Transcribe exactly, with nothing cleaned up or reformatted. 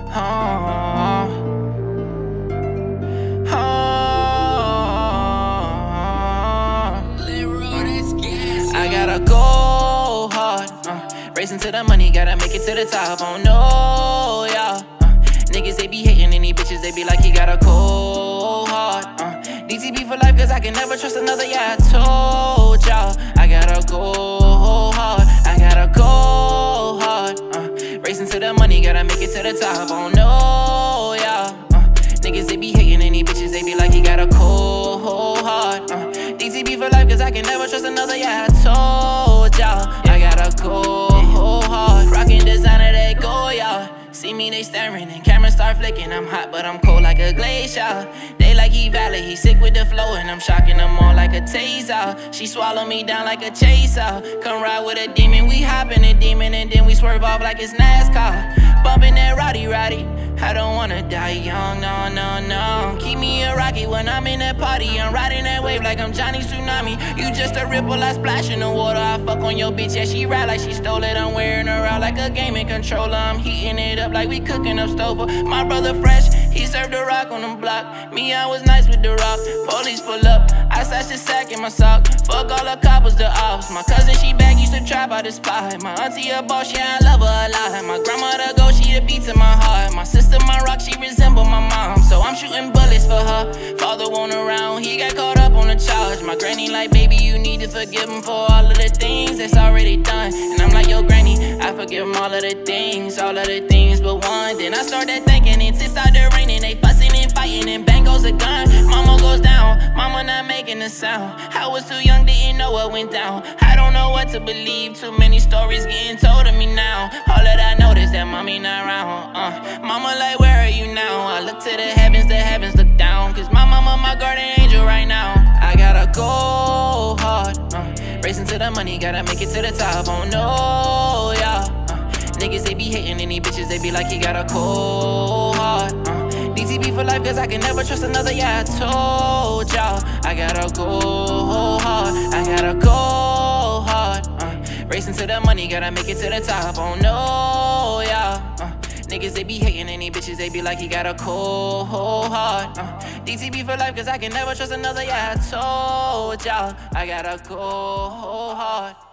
Oh, oh, I gotta go hard, uh, racing to the money, gotta make it to the top. Oh no, yeah. Uh, niggas, they be hating any bitches, they be like, he gotta go hard. Uh, D T B for life, cause I can never trust another, yeah, I told y'all. I gotta go hard, I gotta go hard. Uh, racing to the money, gotta make it to the top. Oh no, yeah. Uh, niggas, they be hating any bitches, they be like, he gotta go hard. Uh, D T B for life, cause I can never trust another, yeah, I told y'all. I gotta go hard, rockin' designer, they go, y'all. See me, they staring, and cameras start flicking. I'm hot, but I'm cold like a glacier. They like he valid, he sick with the flow, and I'm shocking them all like a taser. She swallow me down like a chaser. Come ride with a demon, we hoppin' a demon, and then we swerve off like it's NASCAR. Bumpin' that roddy roddy. I don't wanna die young, no, no, no. Keep me a rocket when I'm in that party. I'm riding that wave like I'm Johnny Tsunami. You just a ripple, I splash in the water. I fuck on your bitch, yeah, she ride like she stole it. I'm wearing her out like a gaming controller. I'm heating it up like we cooking up Stover. My brother fresh, he served the rock on the block. Me, I was nice with the rock. Police pull up, I stash the sack in my sock. Fuck all the coppers, the ops. My cousin, she back, used to trap out the spot. My auntie a boss, yeah, I love her a lot. My grandmother go, she a beat to my heart. My sister, my rock, she resemble my mom, so I'm shooting bullets for her. Father won't around, he got caught up on the charge. My granny like, baby, you need to forgive him for all of the things that's already done. And I'm like, yo, granny, I forgive him all of the things, all of the things but one. Then I started thinking, it's inside the raining, they fussing and fighting, and bang goes a gun. Mama goes down, mama not making a sound. I was too young, didn't know what went down. I don't know what to believe, too many stories getting told to me now. All that I noticed that mommy not around. uh, Mama like, where are you now? I look to the heavens, the heavens look down, cause my mama my guardian angel right now. I gotta go hard, uh, racing to the money, gotta make it to the top. Oh no, yeah. uh, Niggas, they be hating any bitches, they be like, he gotta go hard. uh, D T B for life, cause I can never trust another, yeah, I told y'all. I gotta go hard, I gotta go hard. uh, Racing to the money, gotta make it to the top. Oh no, yeah. uh, Niggas, they be hating any bitches, they be like, he gotta go hard. uh, D T B for life, cause I can never trust another, yeah, I told y'all. I gotta go hard.